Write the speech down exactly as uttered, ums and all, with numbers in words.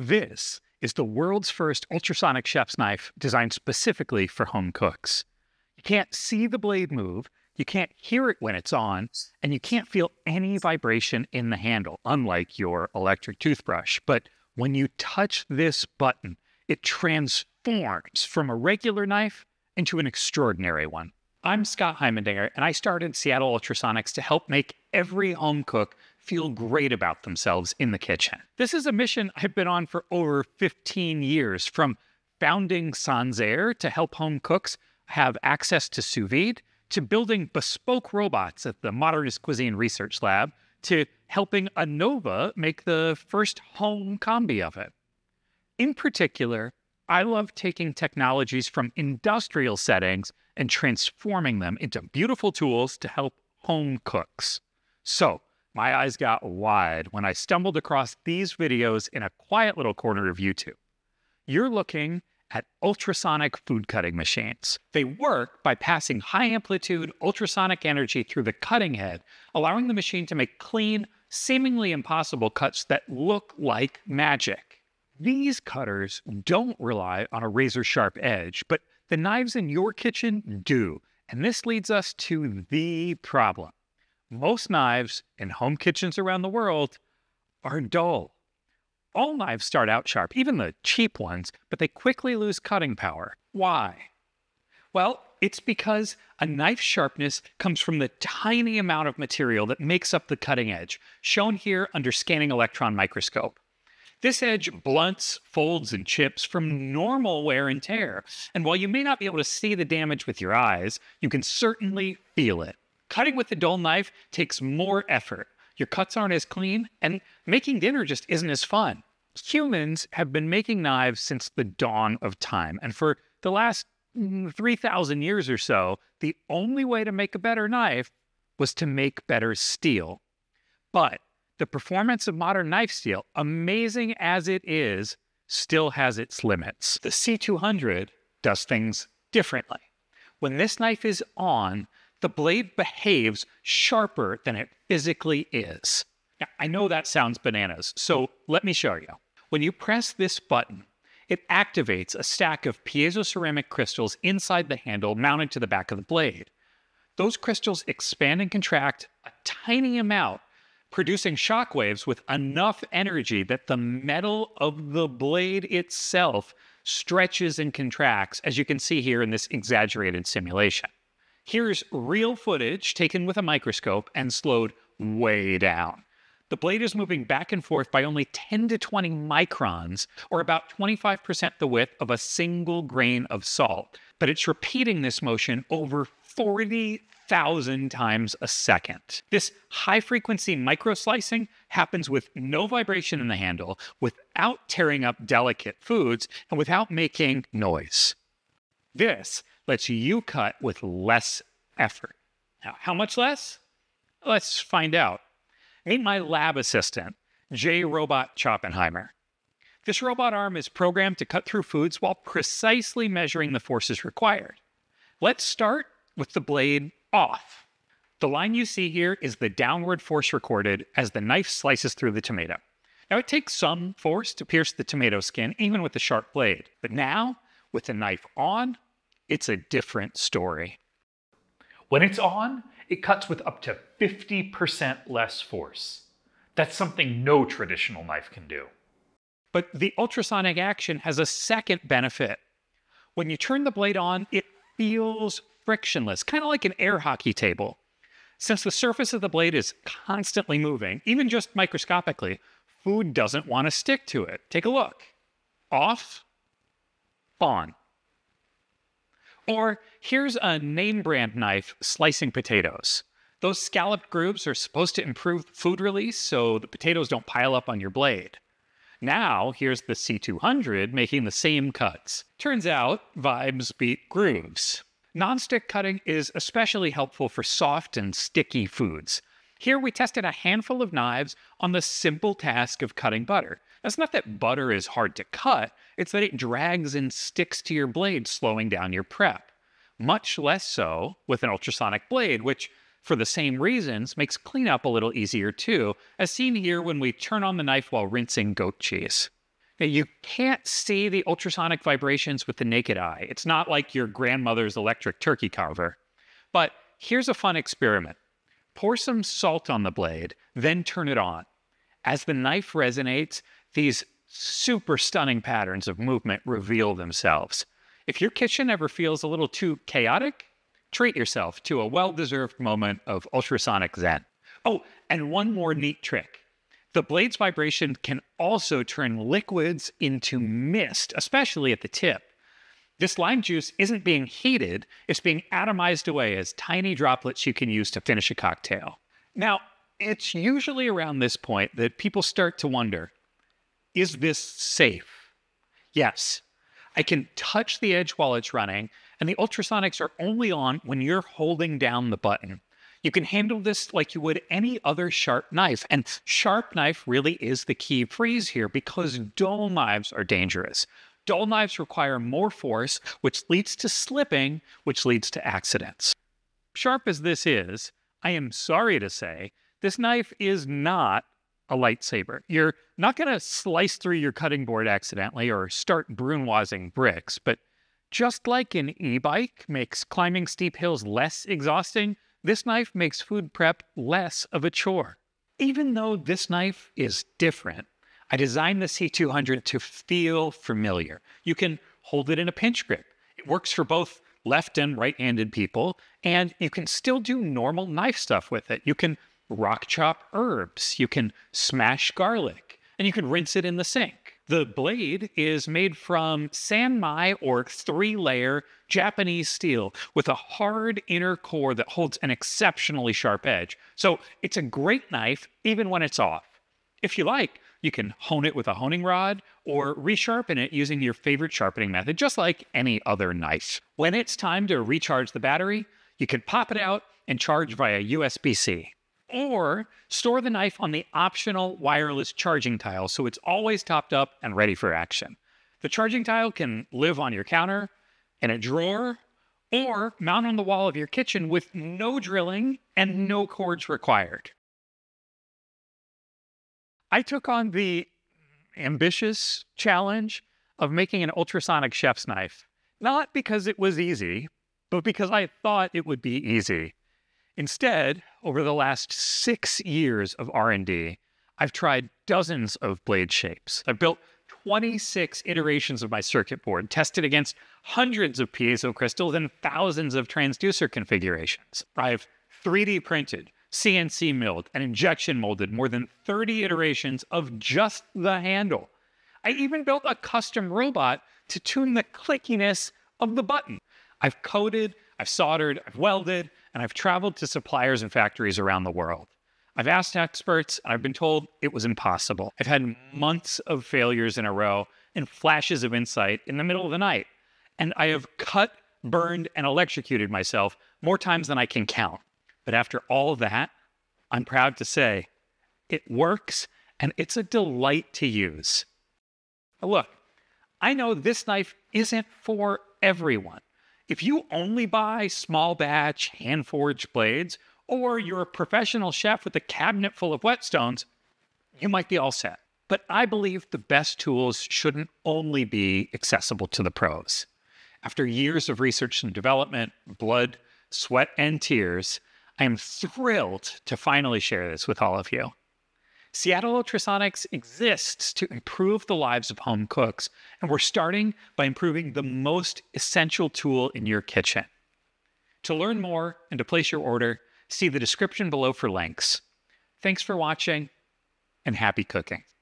This is the world's first ultrasonic chef's knife designed specifically for home cooks. You can't see the blade move, you can't hear it when it's on, and you can't feel any vibration in the handle, unlike your electric toothbrush. But when you touch this button, it transforms from a regular knife into an extraordinary one. I'm Scott Heimendinger, and I started Seattle Ultrasonics to help make every home cook feel great about themselves in the kitchen. This is a mission I've been on for over fifteen years, from founding Sansair to help home cooks have access to sous vide, to building bespoke robots at the Modernist Cuisine Research Lab, to helping Anova make the first home combi oven. In particular, I love taking technologies from industrial settings and transforming them into beautiful tools to help home cooks. So, my eyes got wide when I stumbled across these videos in a quiet little corner of YouTube. You're looking at ultrasonic food cutting machines. They work by passing high-amplitude ultrasonic energy through the cutting head, allowing the machine to make clean, seemingly impossible cuts that look like magic. These cutters don't rely on a razor-sharp edge, but the knives in your kitchen do, and this leads us to the problem. Most knives in home kitchens around the world are dull. All knives start out sharp, even the cheap ones, but they quickly lose cutting power. Why? Well, it's because a knife's sharpness comes from the tiny amount of material that makes up the cutting edge, shown here under scanning electron microscope. This edge blunts, folds, and chips from normal wear and tear, and while you may not be able to see the damage with your eyes, you can certainly feel it. Cutting with a dull knife takes more effort. Your cuts aren't as clean, and making dinner just isn't as fun. Humans have been making knives since the dawn of time, and for the last three thousand years or so, the only way to make a better knife was to make better steel. But the performance of modern knife steel, amazing as it is, still has its limits. The C two hundred does things differently. When this knife is on, the blade behaves sharper than it physically is. Now, I know that sounds bananas, so let me show you. When you press this button, it activates a stack of piezoceramic crystals inside the handle mounted to the back of the blade. Those crystals expand and contract a tiny amount, producing shock waves with enough energy that the metal of the blade itself stretches and contracts, as you can see here in this exaggerated simulation. Here's real footage taken with a microscope and slowed way down. The blade is moving back and forth by only ten to twenty microns, or about twenty-five percent the width of a single grain of salt. But it's repeating this motion over forty thousand times a second. This high-frequency microslicing happens with no vibration in the handle, without tearing up delicate foods, and without making noise. This lets you cut with less effort. Now, how much less? Let's find out. Meet my lab assistant, J Robot Choppenheimer. This robot arm is programmed to cut through foods while precisely measuring the forces required. Let's start with the blade off. The line you see here is the downward force recorded as the knife slices through the tomato. Now, it takes some force to pierce the tomato skin, even with a sharp blade. But now, with the knife on, it's a different story. When it's on, it cuts with up to fifty percent less force. That's something no traditional knife can do. But the ultrasonic action has a second benefit. When you turn the blade on, it feels frictionless, kind of like an air hockey table. Since the surface of the blade is constantly moving, even just microscopically, food doesn't want to stick to it. Take a look. Off, on. Or here's a name brand knife slicing potatoes. Those scalloped grooves are supposed to improve food release so the potatoes don't pile up on your blade. Now, here's the C two hundred making the same cuts. Turns out, vibes beat grooves. Non-stick cutting is especially helpful for soft and sticky foods. Here we tested a handful of knives on the simple task of cutting butter. It's not that butter is hard to cut, it's that it drags and sticks to your blade, slowing down your prep. Much less so with an ultrasonic blade, which, for the same reasons, makes cleanup a little easier too, as seen here when we turn on the knife while rinsing goat cheese. Now, you can't see the ultrasonic vibrations with the naked eye. It's not like your grandmother's electric turkey carver. But here's a fun experiment. Pour some salt on the blade, then turn it on. As the knife resonates, these super stunning patterns of movement reveal themselves. If your kitchen ever feels a little too chaotic, treat yourself to a well-deserved moment of ultrasonic zen. Oh, and one more neat trick. The blade's vibration can also turn liquids into mist, especially at the tip. This lime juice isn't being heated, it's being atomized away as tiny droplets you can use to finish a cocktail. Now, it's usually around this point that people start to wonder, is this safe? Yes. I can touch the edge while it's running, and the ultrasonics are only on when you're holding down the button. You can handle this like you would any other sharp knife, and sharp knife really is the key phrase here because dull knives are dangerous. Dull knives require more force, which leads to slipping, which leads to accidents. Sharp as this is, I am sorry to say, this knife is not a lightsaber. You're not going to slice through your cutting board accidentally or start brunoising bricks, but just like an e-bike makes climbing steep hills less exhausting, this knife makes food prep less of a chore. Even though this knife is different, I designed the C two hundred to feel familiar. You can hold it in a pinch grip. It works for both left and right-handed people, and you can still do normal knife stuff with it. You can rock chop herbs, you can smash garlic, and you can rinse it in the sink. The blade is made from sanmai or three-layer Japanese steel with a hard inner core that holds an exceptionally sharp edge. So it's a great knife even when it's off. If you like, you can hone it with a honing rod or resharpen it using your favorite sharpening method, just like any other knife. When it's time to recharge the battery, you can pop it out and charge via U S B C. Or store the knife on the optional wireless charging tile so it's always topped up and ready for action. The charging tile can live on your counter, in a drawer, or mount on the wall of your kitchen with no drilling and no cords required. I took on the ambitious challenge of making an ultrasonic chef's knife, not because it was easy, but because I thought it would be easy. Instead, over the last six years of R and D, I've tried dozens of blade shapes. I've built twenty-six iterations of my circuit board, tested against hundreds of piezo crystals and thousands of transducer configurations. I've three D printed, C N C milled, and injection molded more than thirty iterations of just the handle. I even built a custom robot to tune the clickiness of the button. I've coded, I've soldered, I've welded, and I've traveled to suppliers and factories around the world. I've asked experts, and I've been told it was impossible. I've had months of failures in a row and flashes of insight in the middle of the night. And I have cut, burned, and electrocuted myself more times than I can count. But after all that, I'm proud to say it works, and it's a delight to use. Now look, I know this knife isn't for everyone. If you only buy small batch, hand-forged blades, or you're a professional chef with a cabinet full of whetstones, you might be all set. But I believe the best tools shouldn't only be accessible to the pros. After years of research and development, blood, sweat, and tears, I am thrilled to finally share this with all of you. Seattle Ultrasonics exists to improve the lives of home cooks, and we're starting by improving the most essential tool in your kitchen. To learn more and to place your order, see the description below for links. Thanks for watching, and happy cooking.